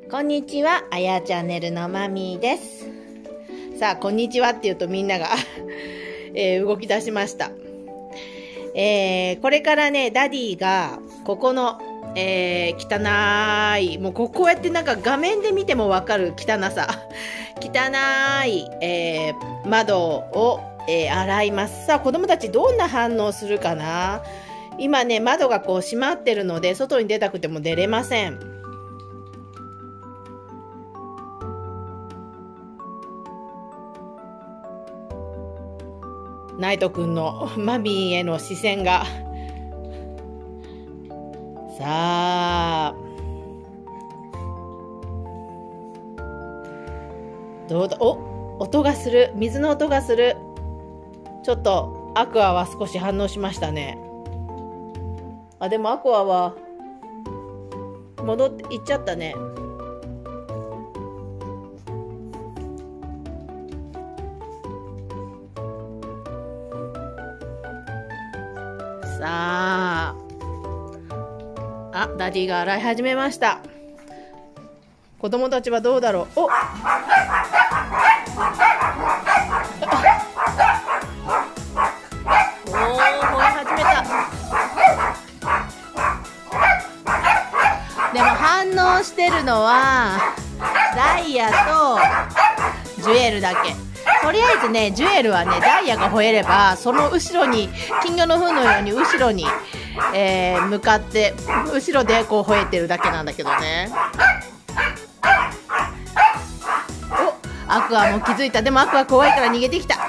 こんにちは、あやチャンネルのまみです。さあ、こんにちはって言うとみんなが、動き出しました。これからね、ダディが、ここの、汚い、もうこうやってなんか画面で見てもわかる汚さ。汚い、窓を、洗います。さあ、子供たちどんな反応するかな？今ね、窓がこう閉まってるので、外に出たくても出れません。ナイトくんのマミーへの視線が。さあ。どうだ、音がする。水の音がする。ちょっとアクアは少し反応しましたね。あ、でもアクアは戻って行っちゃったね。さあ、ダディが洗い始めました。子供たちはどうだろう。吠え始めた。でも反応してるのはダイヤとジュエルだけ。とりあえずね、ジュエルはね、ダイヤが吠えれば、その後ろに、金魚の糞のように後ろに、向かって、後ろでこう吠えてるだけなんだけどね。アクアも気づいた。でもアクア怖いから逃げてきた。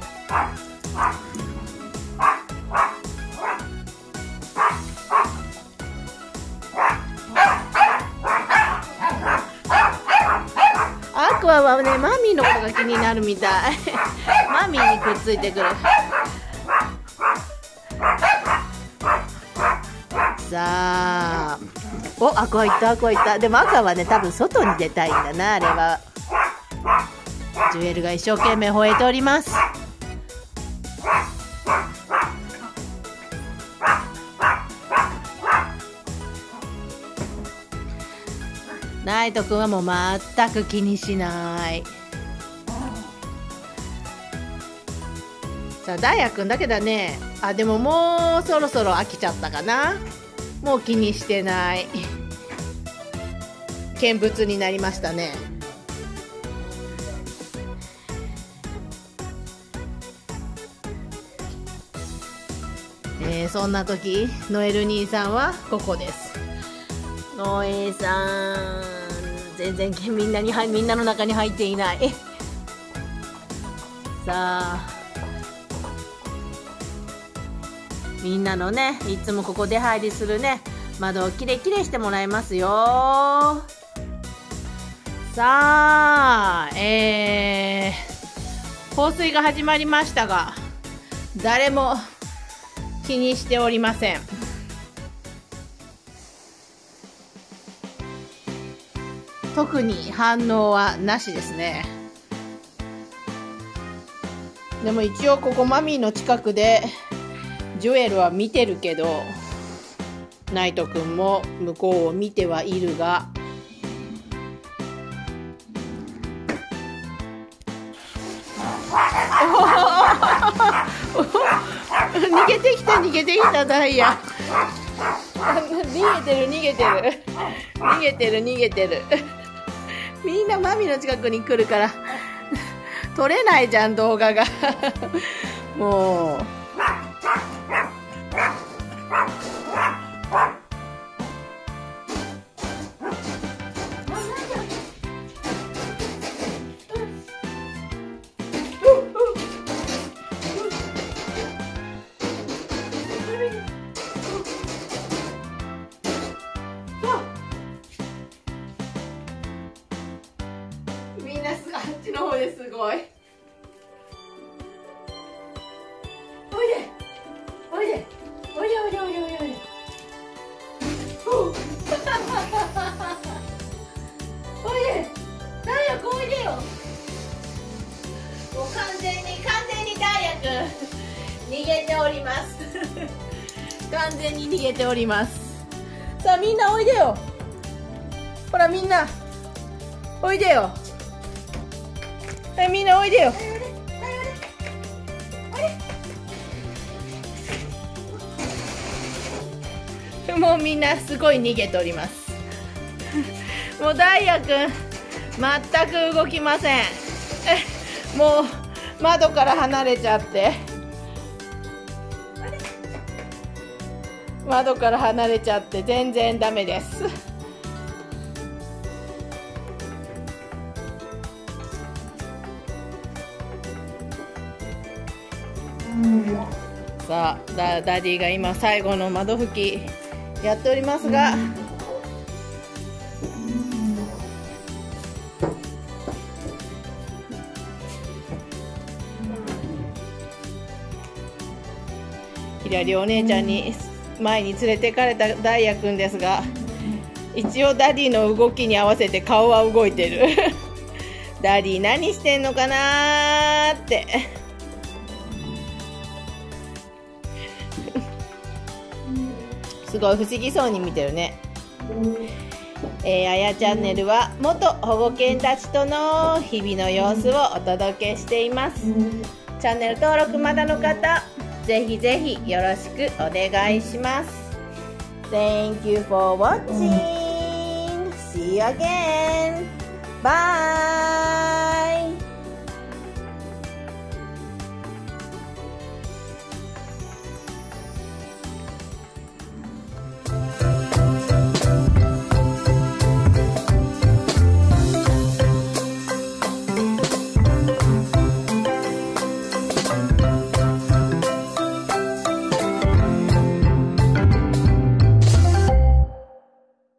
アクアはね、マミーのことが気になるみたい。マミーにくっついてくる。さあ、アクアいった、アクアいった。でもアクアはね、多分外に出たいんだな、あれは。ジュエルが一生懸命吠えております。ナイトくんはもう全く気にしない。さあ、ダイヤくんだけだね。でももうそろそろ飽きちゃったかな。もう気にしてない。見物になりましたね。そんな時、ノエル兄さんはここです。ノエさん、全然みんなの中に入っていない。さあ、みんなのね、いつもここ出入りするね、窓をきれいしてもらいますよ。さあ、放水が始まりましたが、誰も気にしておりません。特に反応はなしですね。でも一応ここマミーの近くでジュエルは見てるけど、ナイトくんも向こうを見てはいるが、逃げてきたダイヤ。逃げてる。みんなマミの近くに来るから撮れないじゃん、動画が。もうみんなあっちの方ですごい。おいで。ダイヤくんおいでよ。もう完全にダイヤくん逃げております。完全に逃げております。さあみんなおいでよ。ほらみんなおいでよ。はい、みんなおいでよ。もうみんなすごい逃げております。もうダイヤくん全く動きません。もう窓から離れちゃって、窓から離れちゃって全然ダメです。さあダディが今最後の窓拭きやっておりますが、ひらりお姉ちゃんに前に連れてかれたダイヤくんですが、一応ダディの動きに合わせて顔は動いてる。ダディ何してんのかなーって。すごい不思議そうに見てるね。あやチャンネルは元保護犬たちとの日々の様子をお届けしています。チャンネル登録まだの方、ぜひぜひよろしくお願いします。Thank you for watching. See you again. Bye.